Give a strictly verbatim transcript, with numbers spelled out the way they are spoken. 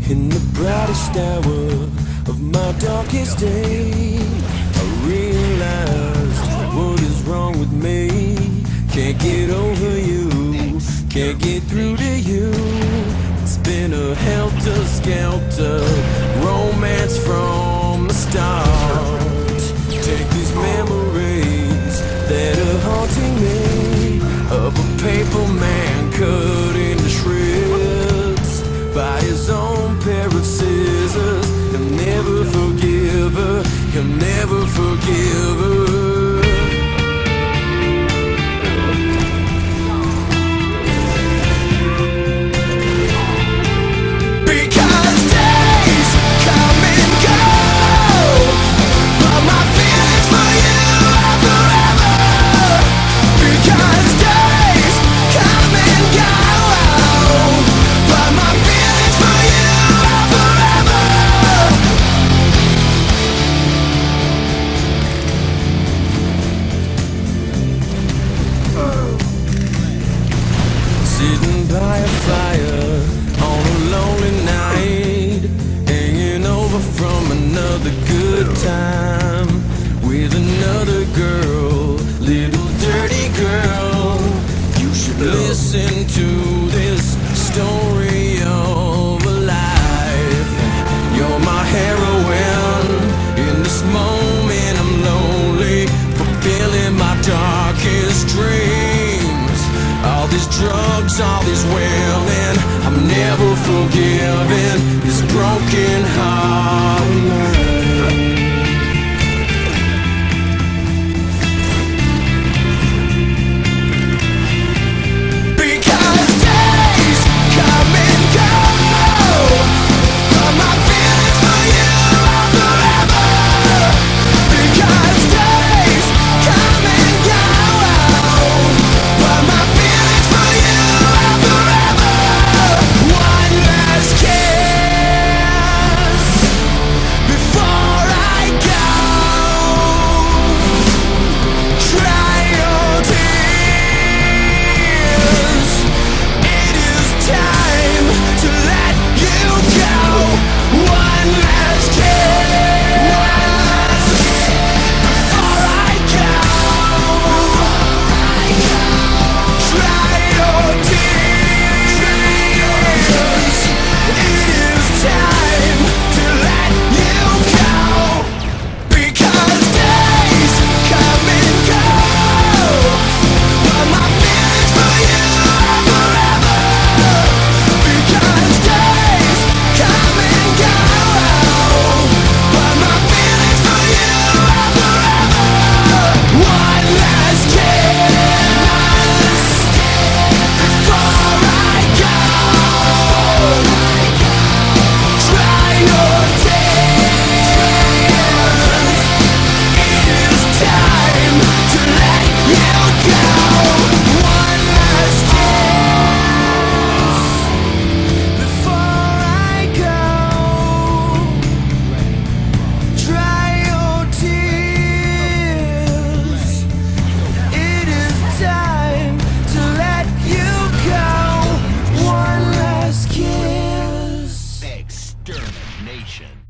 In the brightest hour of my darkest day, I realized what is wrong with me. Can't get over you, can't get through to you. It's been a helter-skelter romance from the start. Take these memories that are haunting me, of a paper man cut into shreds by his own pair of scissors. He'll never forgive her, he'll never forgive her. Sitting by a fire on a lonely night, hanging over from another good time with another girl, little dirty girl. You should listen to this story of a life. You're my heroine. In this moment I'm lonely, fulfilling my darkest dreams. All these drugs, all these women, I'm never forgiving this broken heart of mine. Because days come and go, but my feelings for you are forever. Because days come and go, but my feelings for you are forever. One last kiss before I go. Dry your tears. It is time to let you go. One last kiss before I go. Dry your tears. It is time to let you go. Because days come and go, but my feelings for you are forever. Because days come and go, but my feelings for you are forever. One last kiss before I go. Dry your tears. It is time to let you go. One last kiss before I go. Dry your tears. It is time to let you go. One last kiss. Extermination.